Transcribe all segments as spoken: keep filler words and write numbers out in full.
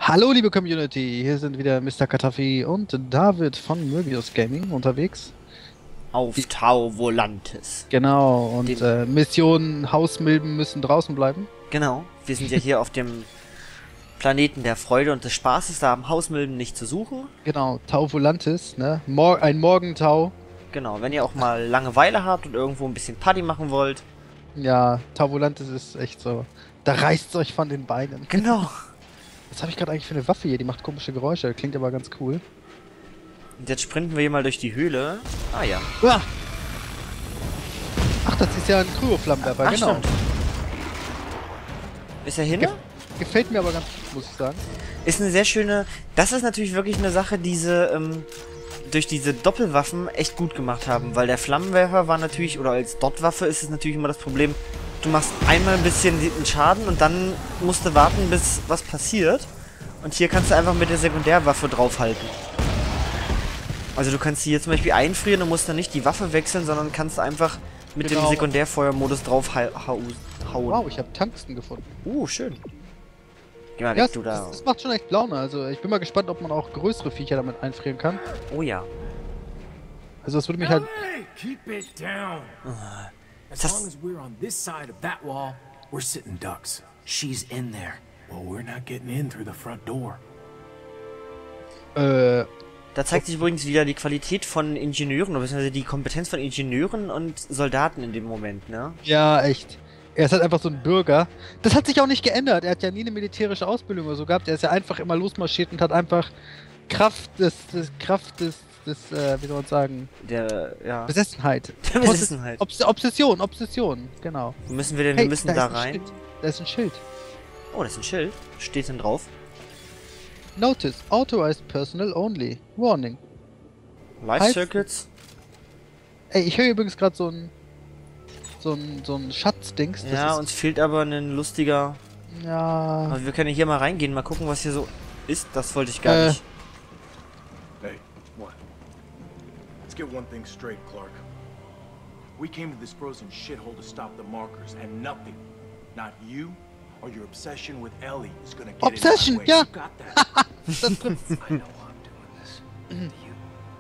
Hallo liebe Community, hier sind wieder Mister Katafi und David von Möbius Gaming unterwegs. Auf Tau Volantis. Genau, und Dem, äh, Mission Hausmilben müssen draußen bleiben. genau, wir sind ja hier auf dem Planeten der Freude und des Spaßes, da haben Hausmilben nicht zu suchen. Genau, Tau Volantis, ne? Mor ein Morgentau. Genau, wenn ihr auch mal Langeweile habt und irgendwo ein bisschen Party machen wollt. Ja, Tau Volantis ist echt so. Da reißt's euch von den Beinen. Genau. Was habe ich gerade eigentlich für eine Waffe hier? Die macht komische Geräusche, klingt aber ganz cool. Und jetzt sprinten wir hier mal durch die Höhle. Ah ja. Ah! Ach, das ist ja ein Kryoflammenwerfer, Ach, genau. stimmt. Ist er hin? Ge gefällt mir aber ganz gut, muss ich sagen. Ist eine sehr schöne... Das ist natürlich wirklich eine Sache, die sie ähm, durch diese Doppelwaffen echt gut gemacht haben. Weil der Flammenwerfer war natürlich... Oder als Dot-Waffe ist es natürlich immer das Problem... Du machst einmal ein bisschen den Schaden und dann musst du warten, bis was passiert. Und hier kannst du einfach mit der Sekundärwaffe draufhalten. Also du kannst die hier zum Beispiel einfrieren und musst dann nicht die Waffe wechseln, sondern kannst einfach mit Genau. dem Sekundärfeuermodus drauf hau hauen. Wow, ich habe Tungsten gefunden. Uh, schön. Geh mal Ja, weg, du das, da. das macht schon echt Laune. Also ich bin mal gespannt, ob man auch größere Viecher damit einfrieren kann. Oh ja. Also das würde mich halt... Hey, keep it down. As Das- long as we're on this side of that wall, we're sitting ducks. She's in there. Well, we're not getting in through the front door. Äh, Da zeigt sich übrigens wieder die Qualität von Ingenieuren, beziehungsweise die Kompetenz von Ingenieuren und Soldaten in dem Moment, ne? ja, echt. Er ist halt einfach so ein Bürger. Das hat sich auch nicht geändert. Er hat ja nie eine militärische Ausbildung oder so gehabt. Er ist ja einfach immer losmarschiert und hat einfach Kraft des, des Kraft des, des, äh, wie soll man sagen, Der, ja. Besessenheit. Der Besessenheit. Obs Obsession, Obsession, genau. Wo müssen wir denn? Hey, wir müssen da da ist ein rein. Schild. Da ist ein Schild. Oh, das ist ein Schild. Steht denn drauf? Notice, authorized personnel only. Warning. Life Heißt- Circuits? Ey, ich höre übrigens gerade so ein so ein so ein Schatzdings. Das Ja, ist, uns fehlt aber ein lustiger... ja. Aber wir können ja hier mal reingehen, mal gucken, was hier so ist. Das wollte ich gar Äh. nicht. Hey, what? Let's get one thing straight, Clark. We came to this frozen shithole to stop the markers, and nothing, not you or your obsession with Ellie, is gonna get Obsession, in our way. ja. You got that? Das trifft. I know I'm doing this. You.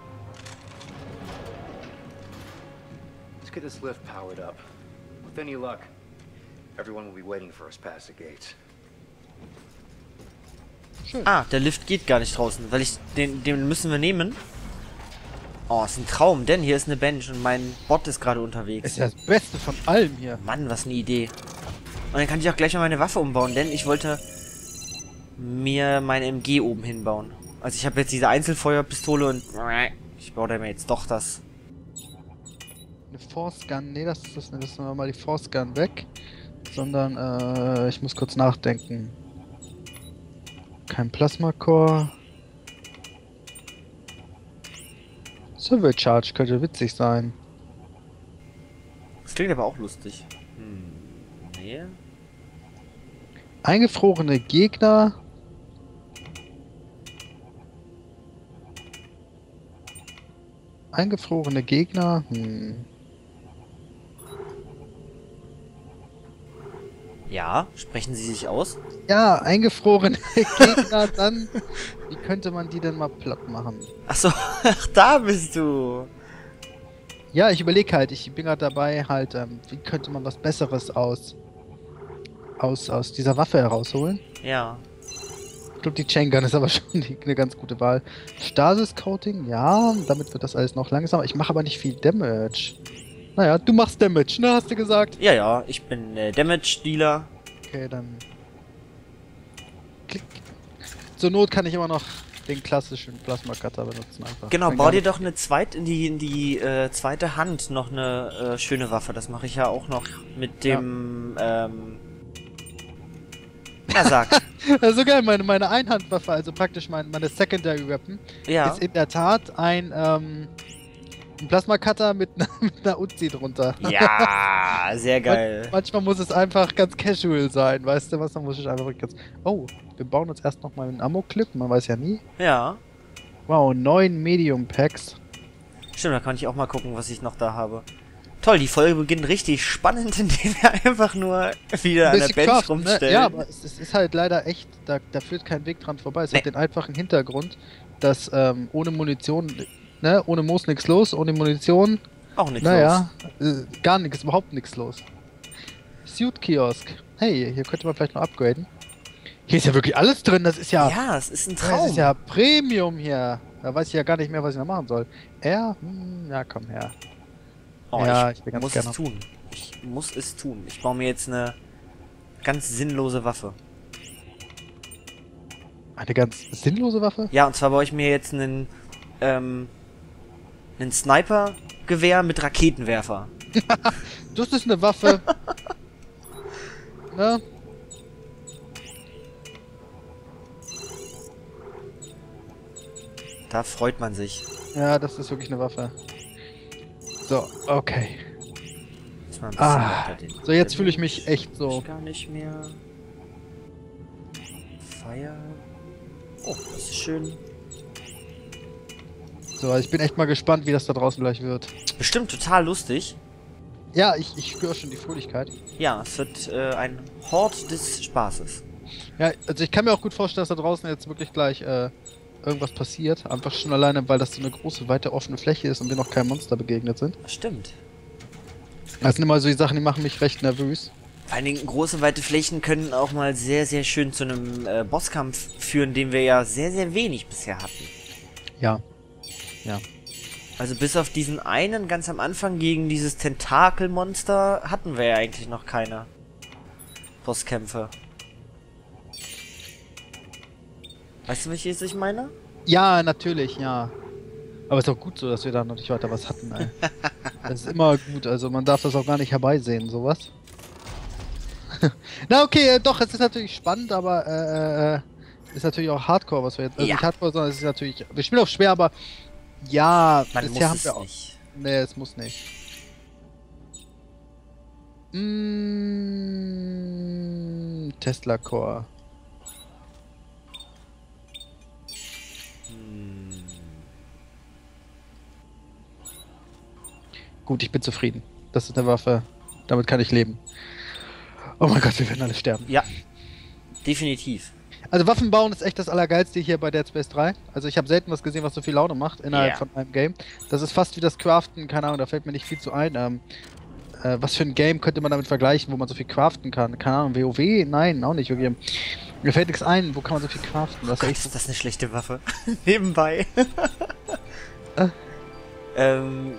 Let's get this lift powered up. With any luck, everyone will be waiting for us past the gates. Schön. Ah, der Lift geht gar nicht draußen, weil ich... Den, den müssen wir nehmen. Oh, ist ein Traum, denn hier ist eine Bench und mein Bot ist gerade unterwegs. Ist ja das Beste von allem hier. Mann, was eine Idee. Und dann kann ich auch gleich mal meine Waffe umbauen, denn ich wollte mir meine M G oben hinbauen. Also ich habe jetzt diese Einzelfeuerpistole und ich baue da mir jetzt doch das. Eine Force Gun, nee, das ist das nicht. Das ist mal die Force Gun weg. Sondern, äh, ich muss kurz nachdenken. Kein Plasma Core. Server Charge könnte witzig sein. Das klingt aber auch lustig. Hm, nee. Eingefrorene Gegner. Eingefrorene Gegner. Hm. Ja, sprechen Sie sich aus? Ja, eingefrorene Gegner, dann. Wie könnte man die denn mal platt machen? Achso, ach da bist du. Ja, ich überlege halt, ich bin gerade dabei, halt, ähm, wie könnte man was Besseres aus, aus, aus dieser Waffe herausholen? Ja. Ich glaube, die Chain Gun ist aber schon die, eine ganz gute Wahl. Stasis Coating, ja, damit wird das alles noch langsamer. Ich mache aber nicht viel Damage. Naja, du machst Damage, ne, hast du gesagt? Ja, ja, ich bin äh, Damage-Dealer. Okay, dann. Klick. Zur Not kann ich immer noch den klassischen Plasma Cutter benutzen einfach. Genau, Dann bau kann dir ich- doch eine zweit in die in die äh, zweite Hand noch eine äh, schöne Waffe. Das mache ich ja auch noch mit dem ähm Ja, sag. Das ist so geil, meine, meine Einhandwaffe, also praktisch mein, meine Secondary Weapon, Ja. ist in der Tat ein, ähm, ein Plasma Cutter mit, einer- mit einer Uzi drunter. Ja, sehr geil. Man, manchmal muss es einfach ganz casual sein, weißt du was? Dann muss ich einfach ganz. Oh, wir bauen uns erst noch mal einen Ammo-Clip, man weiß ja nie. Ja. Wow, neun Medium Packs. Stimmt, da kann ich auch mal gucken, was ich noch da habe. Toll, die Folge beginnt richtig spannend, indem wir einfach nur wieder an der Bisschen Bench craften, ne? rumstellen. Ja, aber es, es ist halt leider echt, da, da führt kein Weg dran vorbei. Es Nee. hat den einfachen Hintergrund, dass ähm, ohne Munition, ne, ohne Moos nichts los, ohne Munition, Auch nichts naja, äh, gar nichts, überhaupt nichts los. Suit-Kiosk. Hey, hier könnte man vielleicht noch upgraden. Hier ist ja wirklich alles drin, das ist ja... los. Ja, es ist ein Das Traum. ist ja Premium hier. Da weiß ich ja gar nicht mehr, was ich noch machen soll. Er? Hm, ja, komm her. Oh, Ja, ich, ich bin ganz muss gerne. es tun. Ich muss es tun. Ich baue mir jetzt eine ganz sinnlose Waffe. Eine ganz sinnlose Waffe? Ja, und zwar baue ich mir jetzt einen, ähm, einen Sniper-Gewehr mit Raketenwerfer. Das ist eine Waffe. Ne? Da freut man sich. Ja, das ist wirklich eine Waffe. So, okay. Muss mal ein bisschen Ah, weiter den- so jetzt fühle ich mich echt so. Ich gar nicht mehr. Fire. Oh, das ist schön. So, ich bin echt mal gespannt, wie das da draußen gleich wird. Bestimmt total lustig. Ja, ich, ich spüre schon die Fröhlichkeit. Ja, es wird äh, ein Hort des Spaßes. Ja, also ich kann mir auch gut vorstellen, dass da draußen jetzt wirklich gleich äh, irgendwas passiert. Einfach schon alleine, weil das so eine große, weite, offene Fläche ist und wir noch keinem Monster begegnet sind. Das stimmt. Das sind immer so die Sachen, die machen mich recht nervös. Vor allen Dingen große, weite Flächen können auch mal sehr, sehr schön zu einem äh, Bosskampf führen, den wir ja sehr, sehr wenig bisher hatten. Ja. Ja. Also bis auf diesen einen ganz am Anfang gegen dieses Tentakelmonster hatten wir ja eigentlich noch keine Bosskämpfe. Weißt du, welches ich meine? Ja, natürlich, ja. Aber ist auch gut so, dass wir da noch nicht weiter was hatten, ey. Das ist immer gut, also man darf das auch gar nicht herbeisehen, sowas. Na okay, äh, doch, es ist natürlich spannend, aber äh, äh, ist natürlich auch Hardcore, was wir jetzt... Also Ja. nicht Hardcore, sondern es ist natürlich... Wir spielen auf schwer, aber... Ja, Man bisher muss haben es wir auch... nicht. Nee, es muss nicht. Mm, Tesla Core. Hm. Gut, ich bin zufrieden. Das ist eine Waffe. Damit kann ich leben. Oh mein Gott, wir werden alle sterben. Ja, definitiv. Also Waffen bauen ist echt das Allergeilste hier bei Dead Space drei. Also ich habe selten was gesehen, was so viel Laune macht innerhalb Ja. von einem Game. Das ist fast wie das Craften, keine Ahnung, da fällt mir nicht viel zu ein. Ähm, äh, was für ein Game könnte man damit vergleichen, wo man so viel craften kann? Keine Ahnung, WoW? Nein, auch nicht. Wirklich. Mir fällt nichts ein, wo kann man so viel craften? Das ist Gott, echt so. ist das eine schlechte Waffe? Nebenbei. Äh. ähm.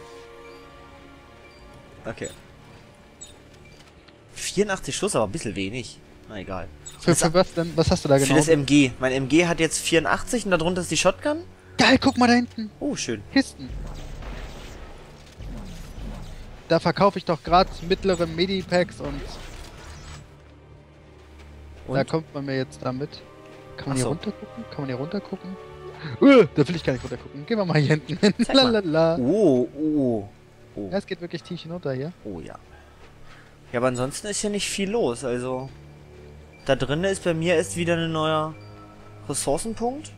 Okay. vierundachtzig Schuss, aber ein bisschen wenig. Na egal. Für, für was denn? Was hast du da Für genau? das M G. Mein M G hat jetzt vierundachtzig und darunter ist die Shotgun. Geil, guck mal da hinten. Oh, schön. Kisten. Da verkaufe ich doch gerade mittlere Medipacks und, Und? da kommt man mir jetzt damit. Kann man Ach hier so. runter gucken? Kann man hier runter gucken? Uh, da will ich gar nicht runter gucken. Gehen wir mal hier hinten hin. Zeig mal. Lalala. Oh, oh. Oh. Ja, es geht wirklich tief hinunter hier. Oh ja. Ja, aber ansonsten ist hier nicht viel los. Also, da drin ist bei mir erst wieder ein neuer Ressourcenpunkt.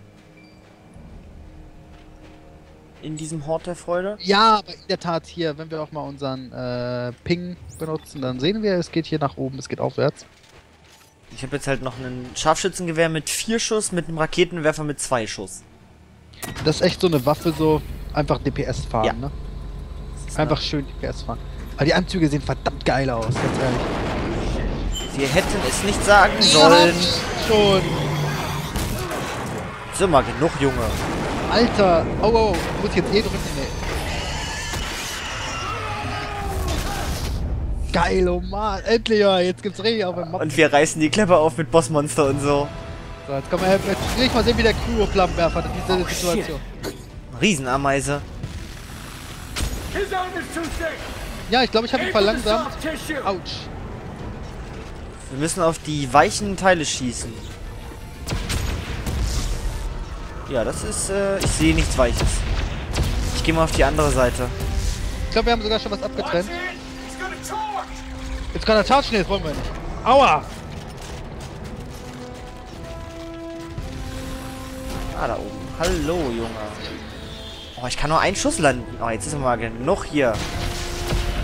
In diesem Hort der Freude. Ja, aber in der Tat hier, wenn wir auch mal unseren äh, Ping benutzen, dann sehen wir, es geht hier nach oben, es geht aufwärts. Ich habe jetzt halt noch ein Scharfschützengewehr mit vier Schuss, mit einem Raketenwerfer mit zwei Schuss. Das ist echt so eine Waffe, so einfach D P S fahren, Ja. ne? Das ist Einfach schön D P S fahren. Aber die Anzüge sehen verdammt geil aus, ganz ehrlich. eine, wir hätten es nicht sagen sollen. Schon. So mal genug, Junge. Alter, oh, oh, muss ich jetzt eh drücken? Nee. Geil, oh Mann, endlich, ja, jetzt gibt's richtig auf dem Map. Und wir reißen die Klappe auf mit Bossmonster und so. So, jetzt kommen wir, jetzt will ich mal sehen, wie der Crew-Flammenwerfer diese Oh, Situation. Riesenameise. His arm is too thick. Ja, ich glaube, ich habe ihn Aim for the verlangsamt. soft tissue. Autsch. Wir müssen auf die weichen Teile schießen. Ja, das ist, äh, ich sehe nichts Weiches. Ich gehe mal auf die andere Seite. Ich glaube, wir haben sogar schon was Watch abgetrennt. it. He's gonna torch. Jetzt kann er chargen, nee, das wollen wir nicht. Aua! Ah, da oben. Hallo, Junge. Oh, ich kann nur einen Schuss landen. Oh, jetzt ist mal genug hier.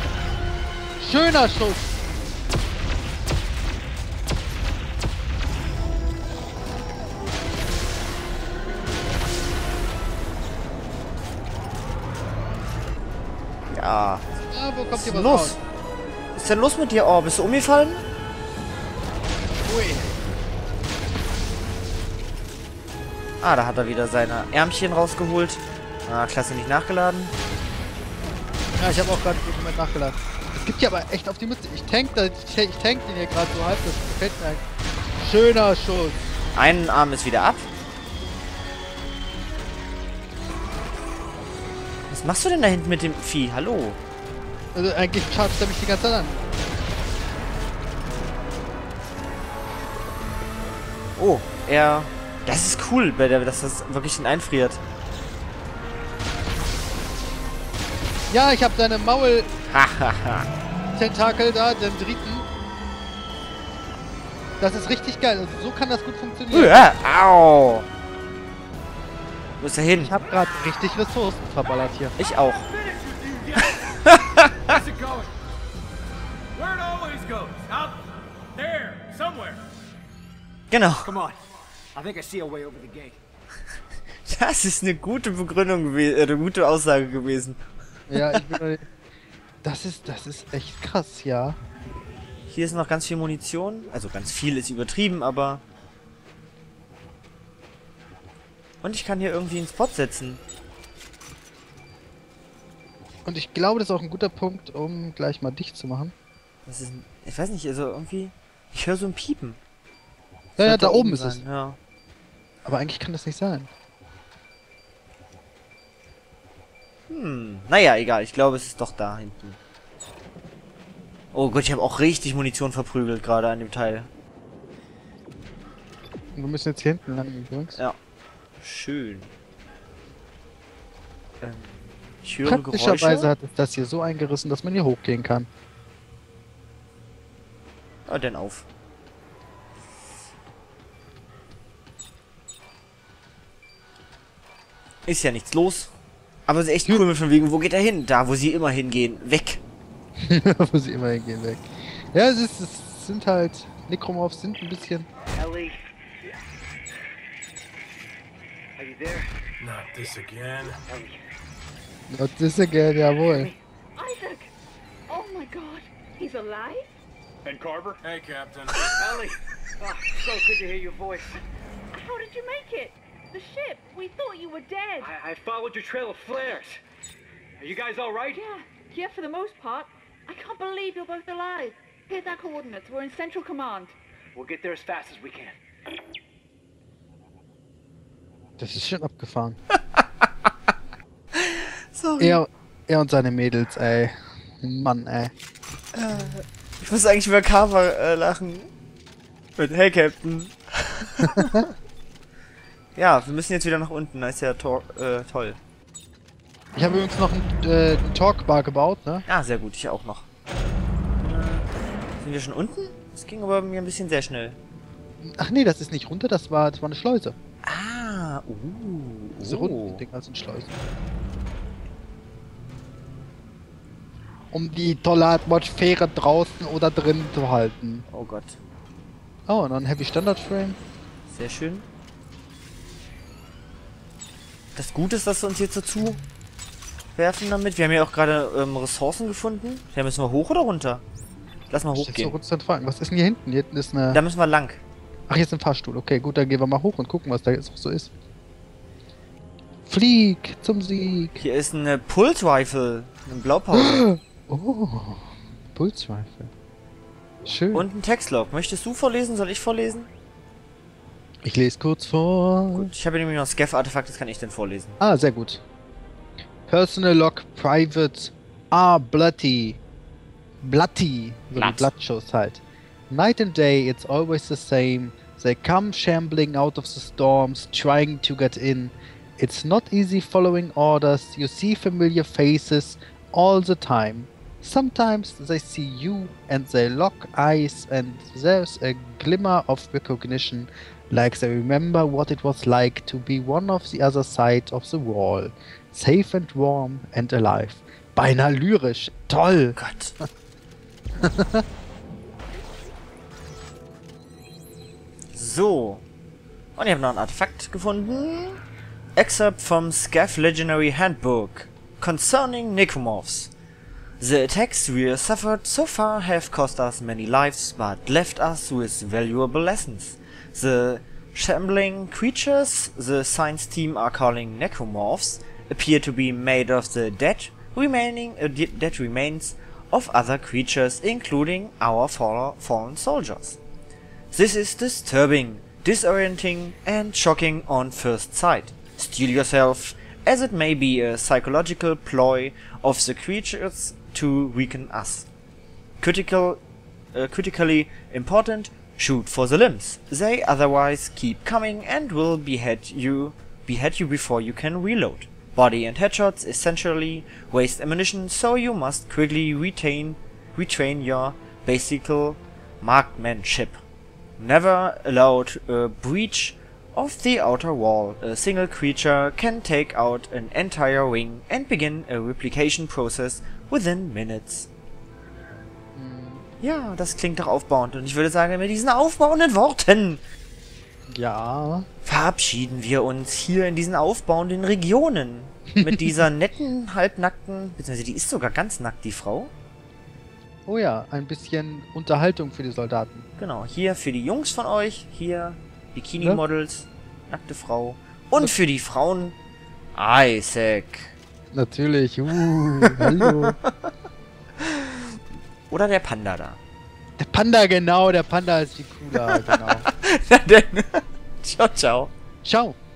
Schöner Schuss. Ja. Ja, wo kommt Was ist hier denn was los? raus? Was ist denn los mit dir? Oh, bist du umgefallen? Ui. Ah, da hat er wieder seine Ärmchen rausgeholt. Ah, klasse, nicht nachgeladen. Ja, ich habe auch gerade im Moment nachgeladen. Es gibt ja aber echt auf die Mütze. Ich tank, da, ich, ich tank den hier gerade so halb. Das gefällt mir eigentlich. Schöner Schuss. Ein Arm ist wieder ab. Was machst du denn da hinten mit dem Vieh? Hallo? Also eigentlich chargt er mich die ganze Zeit an. Oh, er... Das ist cool, bei der, dass das wirklich ihn einfriert. Ja, ich habe seine Hahaha. Maul-Tentakel da, den dritten. Das ist richtig geil. Also so kann das gut funktionieren. Ja, au. Wo ist er hin? Ich habe gerade richtig Ressourcen verballert hier. Ich auch. Where's it going? Where it always goes. Out there, somewhere. Genau. Come on. I think I see a way over the gate. Das ist eine gute Begründung gewesen, äh, eine gute Aussage gewesen. Ja, ich bin... Das ist, das ist echt krass, ja. Hier ist noch ganz viel Munition. Also ganz viel ist übertrieben, aber... Und ich kann hier irgendwie einen Spot setzen. Und ich glaube, das ist auch ein guter Punkt, um gleich mal dicht zu machen. Das ist... Ich weiß nicht, also irgendwie... Ich höre so ein Piepen. Ja, ja, Sollte da oben ist sein, es. Ja. Aber eigentlich kann das nicht sein. Hm, naja, egal. Ich glaube, es ist doch da hinten. Oh Gott, ich habe auch richtig Munition verprügelt gerade an dem Teil. Und wir müssen jetzt hier hinten lang übrigens. Ja. Schön. Ähm, ich höre Praktischerweise Geräusche. hat es das hier so eingerissen, dass man hier hochgehen kann. Ah, denn auf. Ist ja nichts los. Aber es ist echt cool mit von wegen, wo geht er hin? Da, wo sie immer hingehen. Weg. Wo sie immer hingehen weg. Ja, es, ist, es sind halt... Necromorphs sind ein bisschen... Ellie. Are you there? Not this again. Ellie. Not this again, jawohl. Isaac! Oh my god, he's alive? And Carver? Hey, Captain. Ellie. Oh, so good to hear your voice. How did you make it? The ship, we thought you were dead. I, I followed your trail of flares. Are you guys all right? Yeah, yeah, for the most part. I can't believe you're both alive. Here's our coordinates. We're in Central Command. We'll get there as fast as we can. Das ist schon abgefahren. Sorry. Er, er und seine Mädels, ey. Mann, ey. Ich muss eigentlich über Carver äh, lachen. Mit Hey, Captain. Ja, wir müssen jetzt wieder nach unten. Da ist ja tor äh, toll. Ich habe übrigens noch einen, äh, einen Talkbar gebaut, ne? Ah, sehr gut. Ich auch noch. Äh, sind wir schon unten? Das ging aber mir ein bisschen sehr schnell. Ach nee, das ist nicht runter, das war, das war eine Schleuse. Ah, uh. Diese oh. runden Dinger sind Schleusen. Um die tolle Atmosphäre draußen oder drinnen zu halten. Oh Gott. Oh, und dann Heavy Standard Frame. Sehr schön. Das Gute ist, dass wir uns jetzt dazu werfen damit. Wir haben ja auch gerade ähm, Ressourcen gefunden. Da müssen wir hoch oder runter? Lass mal Stellst du hochgehen. uns dann fragen, was ist denn hier hinten? Hier hinten ist eine... Da müssen wir lang. Ach, hier ist ein Fahrstuhl. Okay, gut, dann gehen wir mal hoch und gucken, was da jetzt so ist. Flieg zum Sieg. Hier ist eine Pulse Rifle. Eine Blaupause. Oh, Pulse Rifle. Schön. Und ein Textlog. Möchtest du vorlesen? Soll ich vorlesen? Ich lese kurz vor. Gut, ich habe nämlich noch Scaff-Artefakt, das kann ich dann vorlesen. Ah, sehr gut. Personal Log Private R. Bloody. Bloody. So wie Blood. Bloodshows halt. Night and day, it's always the same. They come shambling out of the storms, trying to get in. It's not easy following orders. You see familiar faces all the time. Sometimes they see you and they lock eyes and there's a glimmer of recognition, like they remember what it was like to be one of the other side of the wall. Safe and warm and alive. Beinahe lyrisch. Toll. Gott. So. Und ich habe noch ein Artefakt gefunden. Excerpt from Scav Legendary Handbook concerning Necromorphs. The attacks we suffered so far have cost us many lives, but left us with valuable lessons. The shambling creatures the science team are calling Necromorphs appear to be made of the dead remaining uh, dead remains of other creatures, including our fall fallen soldiers. This is disturbing, disorienting, and shocking on first sight. Steel yourself, as it may be a psychological ploy of the creatures to weaken us. Critical, uh, critically important, shoot for the limbs. They otherwise keep coming and will behead you, behead you before you can reload. Body and headshots essentially waste ammunition, so you must quickly retain, retrain your basic marksmanship. Never allowed a breach of the outer wall. A single creature can take out an entire wing and begin a replication process within minutes. Ja, das klingt doch aufbauend. Und ich würde sagen, mit diesen aufbauenden Worten Ja. verabschieden wir uns hier in diesen aufbauenden Regionen. Mit dieser netten, halbnackten, beziehungsweise die ist sogar ganz nackt, die Frau. Oh ja, ein bisschen Unterhaltung für die Soldaten. Genau, hier für die Jungs von euch, hier Bikini-Models, nackte Frau. Und für die Frauen, Isaac. Natürlich. Uh, hallo. Oder der Panda da. Der Panda, genau. Der Panda ist die Kuh da, genau. Na denn. Ciao, ciao. Ciao.